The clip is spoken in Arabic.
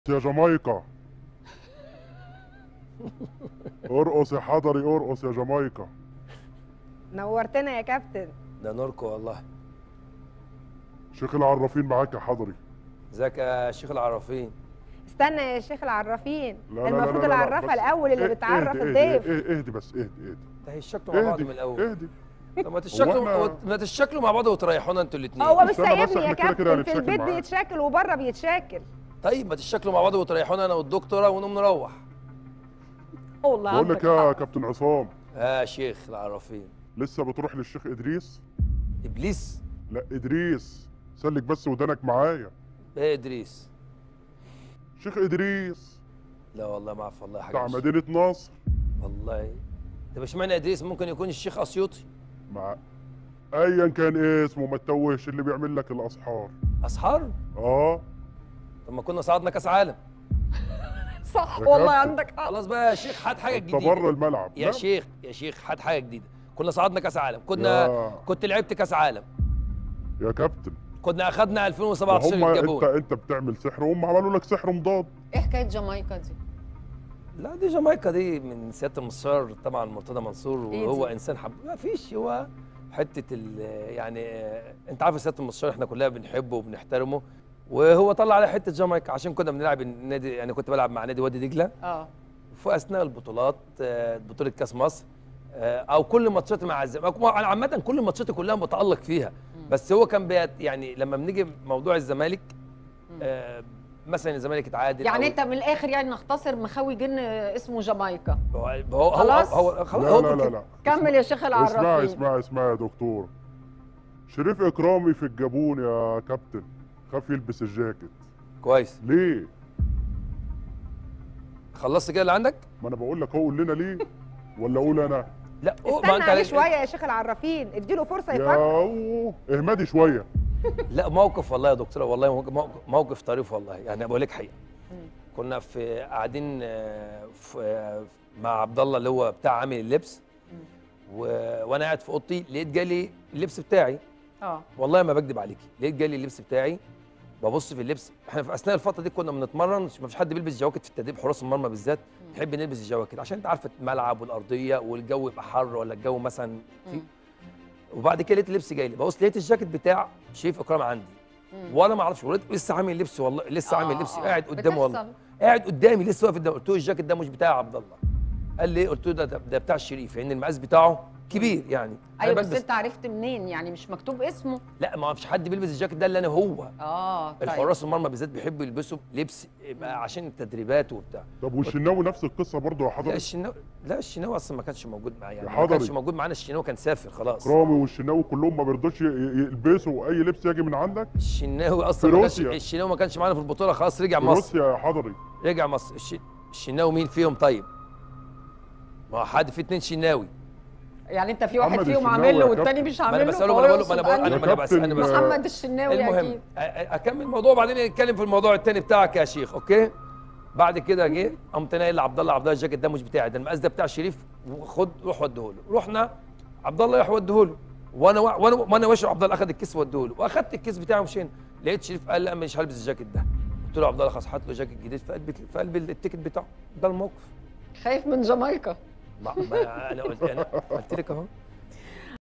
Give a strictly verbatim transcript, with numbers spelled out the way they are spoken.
يا جامايكا. ارقص يا حضري، ارقص يا جامايكا. نورتنا يا كابتن. ده نوركو والله. شيخ العرافين معاك يا حضري. ازيك يا شيخ العرافين؟ استنى يا شيخ العرافين، لا لا المفروض لا لا لا العرافه بس الاول اللي إيه بتعرف اهدي الضيف. اهدي اهدي, اهدي بس اهدي اهدي ده هيشكلوا مع بعض اهدي من الاول. اهدي. طب ما تشكلوا إحنا- ما تشكلوا مع بعض وتريحونا انتوا الاثنين. هو مش استنى بس، سايبني يا إحنا كده كده كابتن، في هنتشاكل البيت معاه. بيتشاكل وبره بيتشاكل. طيب ما تشكلوا مع بعض وتريحونا انا والدكتوره ونقوم نروح. والله بقول لك عندك يا حق. كابتن عصام، يا شيخ العرافين. لسه بتروح للشيخ ادريس؟ ابليس؟ لا ادريس، سلك بس ودانك معايا. ايه ادريس؟ شيخ ادريس لا والله ما اعرف والله حاجه. بتاع مش- مدينه نصر. والله. طب اشمعنى ادريس؟ ممكن يكون الشيخ اسيوطي. مع ايا كان إيه اسمه، ما تتوهش، اللي بيعمل لك الاسحار. اسحار؟ اه طب ما كنا صعدنا كاس عالم. صح يا والله كابتن. عندك حق. خلاص بقى يا شيخ هات حاجه انت جديده. بره الملعب. يا لا. شيخ يا شيخ هات حاجه جديده. كنا صعدنا كاس عالم، كنا يا- كنت لعبت كاس عالم، يا كابتن، كنا اخذنا ألفين وسبعتاشر هم انت الجابون. انت بتعمل سحر وهم عملوا لك سحر مضاد. ايه حكايه جامايكا دي؟ لا دي جامايكا دي من سياده المستشار طبعا مرتضى منصور، إيه وهو دي؟ انسان حب ما فيش هو حته ال يعني آه، انت عارف سياده المستشار احنا كلنا بنحبه وبنحترمه، وهو طلع على حته جامايكا عشان كنا بنلعب النادي، يعني كنت بلعب مع نادي وادي دجله اه في اثناء البطولات، آه، بطوله كاس مصر، آه، او كل ماتشاتي مع الزمالك. انا عامه كل ماتشاتي كلها متالق فيها، بس هو كان بيت يعني لما بنيجي موضوع الزمالك، آه، مثلا الزمالك اتعادل يعني أو- انت من الاخر يعني نختصر مخوي جن اسمه جامايكا. هو هو خلاص؟ هو هو خلاص لا هو لا لا كده. لا كمل يا شيخ اسمعي العرافين. اسمعي اسمعي يا دكتور. شريف اكرامي في الجابون يا كابتن خاف يلبس الجاكيت. كويس. ليه؟ خلصت كده اللي عندك؟ ما انا بقول لك، هو قول لنا ليه ولا اقول انا؟ لا أوه، استنى عليه شويه يا شيخ العرافين، اديله فرصه يا يفكر. أوه، اهمدي شويه. لا موقف والله يا دكتوره، والله موقف, موقف طريف والله، يعني بقول لك حقيقه. كنا في قاعدين آه، في آه، مع عبد الله اللي هو بتاع عامل اللبس، و... وانا قاعد في اوضتي لقيت جالي اللبس بتاعي. اه والله ما بكذب عليكي، لقيت جالي اللبس بتاعي، ببص في اللبس. احنا في اثناء الفتره دي كنا بنتمرن، ما فيش حد بيلبس جواكت في التدريب، حراس المرمى بالذات تحب نلبس الجواكت عشان انت عارفه الملعب والارضيه والجو يبقى حر ولا الجو مثلا في. وبعد كده لقيت اللبس جاي لي، ببص لقيت الجاكيت بتاع شريف اكرام عندي، وانا ما اعرفش، ولقيت لسه عامل لبس، والله لسه عامل لبس قاعد قدامي، والله قاعد قدامي لسه واقف قدامي. قلت له الجاكيت ده مش بتاع عبد الله. قال لي ايه؟ قلت له ده ده, ده بتاع الشريف، لان يعني المقاس بتاعه كبير يعني. ايوه أنا بس بلبس. انت عرفت منين؟ يعني مش مكتوب اسمه؟ لا ما فيش حد بيلبس الجاكيت ده الا انا هو. اه طيب. الحراس المرمى بالذات بيحبوا يلبسوا لبس يبقى عشان التدريبات وبتاع. طب والشناوي نفس القصه برضه يا لا حضرتك؟ الشناوي، لا الشناوي اصلا ما كانش موجود معايا، يعني يا ما كانش حضري. موجود معانا. الشناوي كان سافر خلاص. اكرامي والشناوي كلهم ما بيرضوش ي- ي- يلبسوا اي لبس يجي من عندك. الشناوي اصلا في ما كانش، روسيا. الشناوي ما كانش معانا في البطوله، خلاص رجع في مصر. روسيا يا حضري. رجع مصر. الش... الشناوي مين فيهم طيب؟ ما هو حد في اتنين شناوي. يعني انت في واحد محمد فيهم الشناوي عامل له يا والتاني كابتن. مش ما عامل انا له، بساله، فهو ما انا بقول ما انا يقصد بقول انا أنهي؟ ما انا بس انا كابتن، بس محمد الشناوي المهم اكيد. أ- أ- اكمل الموضوع وبعدين نتكلم في الموضوع التاني بتاعك يا شيخ، اوكي؟ بعد كده جه قمت انا قايل لعبد الله، عبد الله الجاكيت ده مش بتاعي، ده المقاس ده بتاع شريف، خد روح وديه له. رحنا عبد الله راح وديه له، وانا وانا وانا ماشي، عبد الله اخذ الكيس وديه له، واخدت الكيس بتاعي ومشينا. لقيت شريف قال لا مش هلبس الجاكيت ده. قلت له عبد الله خلاص هات له جاكيت جديد في قلب في قلب التيكت بتاعه. ده الموقف. خايف من جامايكا. ما ما انا قلت انا قلت لك اهو.